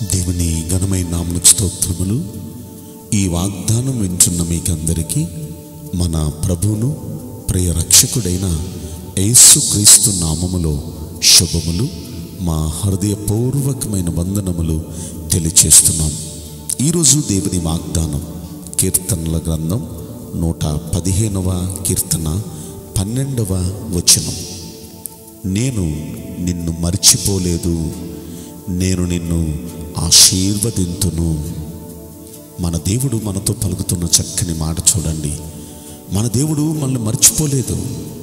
దేవుని ఘనమైన నామమునకు స్తోత్రములు. ఈ వాగ్దానం వింటున్న మీకందరికీ మన ప్రభువును ప్రియ రక్షకుడైన యేసుక్రీస్తు నామములో శుభములు, మా హృదయపూర్వకమైన వందనములు తెలియచేస్తున్నాం. ఈరోజు దేవుని వాగ్దానం కీర్తనల గ్రంథం 115వ కీర్తన 12వ వచనం. నేను నిన్ను మర్చిపోలేదు, నేను నిన్ను ఆశీర్వదింతును. మన దేవుడు మనతో పలుకుతున్న చక్కని మాట చూడండి. మన దేవుడు మనల్ని మర్చిపోలేదు.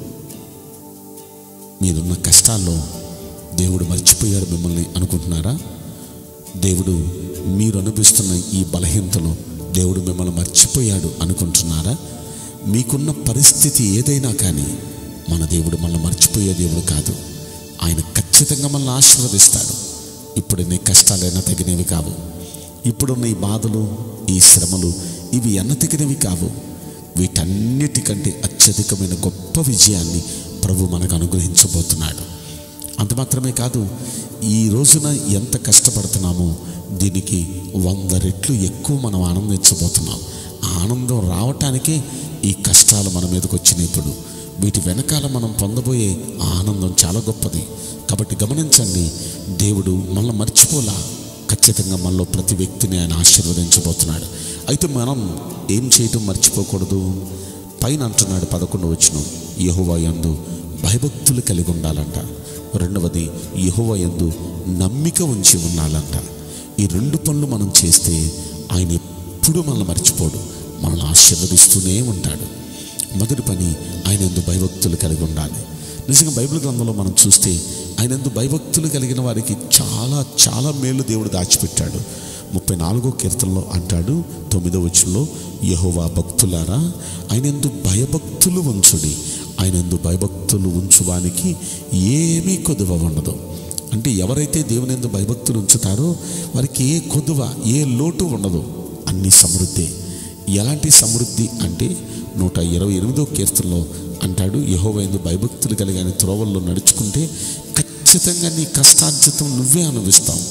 మీరున్న కష్టాల్లో దేవుడు మర్చిపోయాడు మిమ్మల్ని అనుకుంటున్నారా? దేవుడు మీరు అనుభవిస్తున్న ఈ బలహీనతలో దేవుడు మిమ్మల్ని మర్చిపోయాడు అనుకుంటున్నారా? మీకున్న పరిస్థితి ఏదైనా కానీ మన దేవుడు మనల్ని మర్చిపోయే దేవుడు కాదు. ఆయన ఖచ్చితంగా మనల్ని ఆశీర్వదిస్తాడు. ఇప్పుడు నీ కష్టాలైనా తగినవి కావు, ఇప్పుడు నీ బాధలు, ఈ శ్రమలు ఇవి ఎన్నతగినవి కావు. వీటన్నిటికంటే అత్యధికమైన గొప్ప విజయాన్ని ప్రభు మనకు అనుగ్రహించబోతున్నాడు. అంత మాత్రమే కాదు, ఈ రోజున ఎంత కష్టపడుతున్నామో దీనికి 100 రెట్లు ఎక్కువ మనం ఆనందించబోతున్నాం. ఆనందం రావటానికే ఈ కష్టాలు మన మీదకి వచ్చినాయి. ఇప్పుడు వీటి వెనకాల మనం పొందబోయే ఆనందం చాలా గొప్పది. కాబట్టి గమనించండి, దేవుడు మనల్ని మర్చిపోలా. ఖచ్చితంగా మనలో ప్రతి వ్యక్తిని ఆయన ఆశీర్వదించబోతున్నాడు. అయితే మనం ఏం చేయటం మర్చిపోకూడదు. పైన అంటున్నాడు 11వ వచనం, యెహోవా యందు భయభక్తులు కలిగి ఉండాలంట. రెండవది, యెహోవా యందు నమ్మిక ఉంచి ఉండాలంట. ఈ 2 పనులు మనం చేస్తే ఆయన ఎప్పుడూ మనల్ని మర్చిపోడు, మనల్ని ఆశీర్వదిస్తూనే ఉంటాడు. మొదటి పని, ఆయన యందు భయభక్తులు కలిగి ఉండాలి. నిజంగా బైబిల్ గ్రంథంలో మనం చూస్తే ఆయన యందు భయభక్తులు కలిగిన వారికి చాలా చాలా మేలు దేవుడు దాచిపెట్టాడు. 34వ కీర్తనలో అంటాడు 9వ వచనంలో, యెహోవా భక్తులారా ఆయన యందు భయభక్తులు ఉంచుడి. ఆయన యందు భయభక్తులు ఉంచువానికి ఏమీ కొదువ ఉండదు. అంటే ఎవరైతే దేవుని యందు భయభక్తులు ఉంచుతారో వారికి ఏ కొదువ, ఏ లోటు ఉండదు. అన్ని సమృద్ధి. ఎలాంటి సమృద్ధి అంటే 128వ కీర్తనలో అంటాడు, యెహోవా యందు భయభక్తులు కలిగిన త్రోవల్లో నడుచుకుంటే ఖచ్చితంగా నీ కష్టార్జితం నువ్వే అనుభవిస్తావు.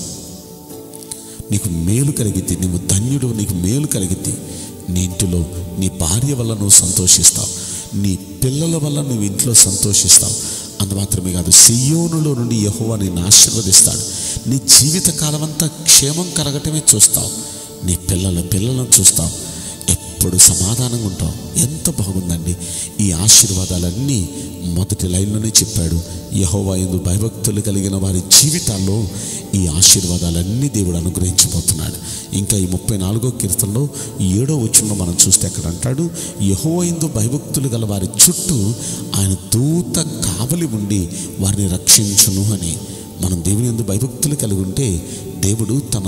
నీకు మేలు కలిగిద్ది, నీవు ధన్యుడు, నీకు మేలు కలిగిద్ది. నీ ఇంటిలో నీ భార్య వల్ల నువ్వు సంతోషిస్తావు, నీ పిల్లల వల్ల నువ్వు ఇంట్లో సంతోషిస్తావు. అందు మాత్రమే కాదు, సియోనులో నుండి యెహోవా నిన్ను ఆశీర్వదిస్తాడు. నీ జీవితకాలం అంతా క్షేమం కలగటమే చూస్తావు. నీ పిల్లలను చూస్తావు, ఎప్పుడు సమాధానంగా ఉంటావు. ఎంత బాగుందండి. ఈ ఆశీర్వాదాలన్నీ మొదటి లైన్లోనే చెప్పాడు. యెహోవా యందు భయభక్తులు కలిగిన వారి జీవితాల్లో ఈ ఆశీర్వాదాలన్నీ దేవుడు అనుగ్రహించబోతున్నాడు. ఇంకా ఈ 34వ కీర్తనలో 7వ వచనంలో మనం చూస్తే అక్కడ అంటాడు, యెహోవా యందు భయభక్తులు గల వారి చుట్టూ ఆయన దూత కావలి ఉండి వారిని రక్షించును అని. మనం దేవుని యందు భయభక్తులు కలిగి ఉంటే దేవుడు తన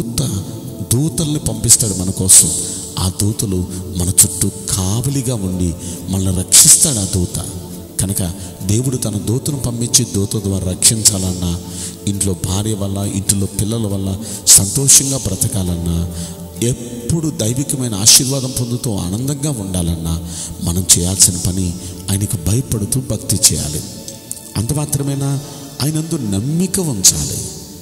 దూతల్ని పంపిస్తాడు మన కోసం. ఆ దూతలు మన చుట్టూ కావలిగా ఉండి మనల్ని రక్షిస్తాడు. ఆ దూత కనుక దేవుడు తన దూతను పంపించి దూత ద్వారా రక్షించాలన్నా, ఇంట్లో భార్య వల్ల, ఇంట్లో పిల్లల వల్ల సంతోషంగా బ్రతకాలన్నా, ఎప్పుడు దైవికమైన ఆశీర్వాదం పొందుతూ ఆనందంగా ఉండాలన్నా మనం చేయాల్సిన పని ఆయనకు భయపడుతూ భక్తి చేయాలి. అంత మాత్రమేనా, ఆయనందు నమ్మిక ఉంచాలి.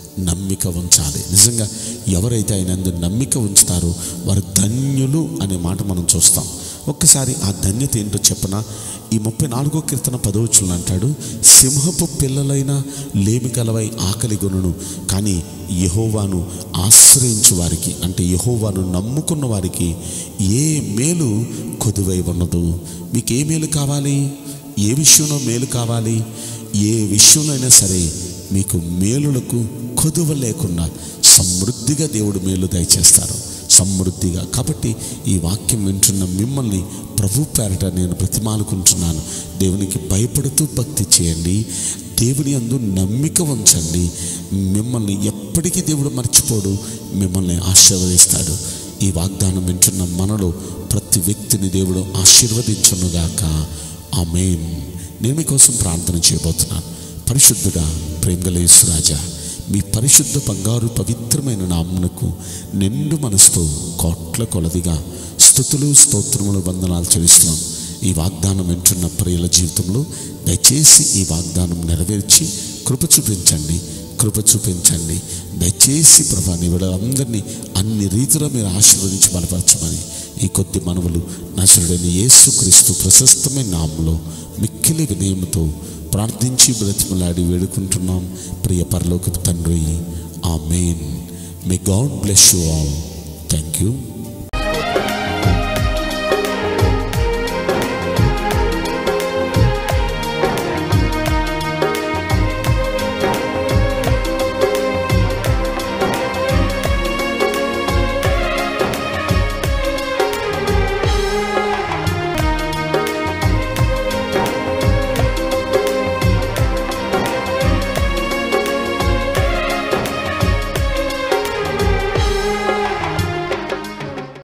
నిజంగా ఎవరైతే ఆయన యందు నమ్మిక ఉంచుతారో వారు ధన్యులు అనే మాట మనం చూస్తాం. ఒక్కసారి ఆ ధన్యత ఏంటో చెప్పనా? ఈ 34వ కీర్తన 10వ వచనంలో అంటాడు, సింహపు పిల్లలైన లేమి కలవై ఆకలి గొనును, కానీ యెహోవాను ఆశ్రయించు వారికి, అంటే యెహోవాను నమ్ముకున్న వారికి ఏ మేలు కొదువై ఉన్నదు. మీకు ఏ మేలు కావాలి? ఏ విషయంలో మేలు కావాలి? ఏ విషయంలో అయినా సరే మీకు మేలులకు కొదువ లేకుండా సమృద్ధిగా దేవుడు మేలు దయచేస్తారు, సమృద్ధిగా. కాబట్టి ఈ వాక్యం వింటున్న మిమ్మల్ని ప్రభు పేరట నేను బ్రతిమాలుకుంటున్నాను. దేవునికి భయపడుతూ భక్తి చేయండి, దేవుని యందు నమ్మిక ఉంచండి. మిమ్మల్ని ఎప్పటికీ దేవుడు మర్చిపోడు, మిమ్మల్ని ఆశీర్వదిస్తాడు. ఈ వాగ్దానం వింటున్న మనలో ప్రతి వ్యక్తిని దేవుడు ఆశీర్వదించునుగాక. ఆమేన్. నేను మీకోసం ప్రార్థన చేయబోతున్నాను. పరిశుద్ధుడా, ప్రేమగల యేసు రాజా, మీ పరిశుద్ధ బంగారు పవిత్రమైన నామమునకు నిండు మనసుతో కోట్ల కొలదిగా స్తుతులు, స్తోత్రములు, వందనాలు చెల్లిస్తున్నాం. ఈ వాగ్దానం వింటున్న ప్రియుల జీవితంలో దయచేసి ఈ వాగ్దానం నెరవేర్చి కృప చూపించండి. కృప చూపించండి. దయచేసి ప్రభా నీ బిడ్డలందరినీ అన్ని రీతిలో మీరు ఆశీర్వదించి బలపరచమని ఈ కొద్ది మనవులు నజరుడైన యేసుక్రీస్తు ప్రశస్తమైన నామములో మిక్కిలి వినయముతో ప్రార్థించి బ్రతిమలాడి వేడుకుంటున్నాం ప్రియ పరలోకపు తండ్రి. ఆమేన్. May God bless you all. Thank you.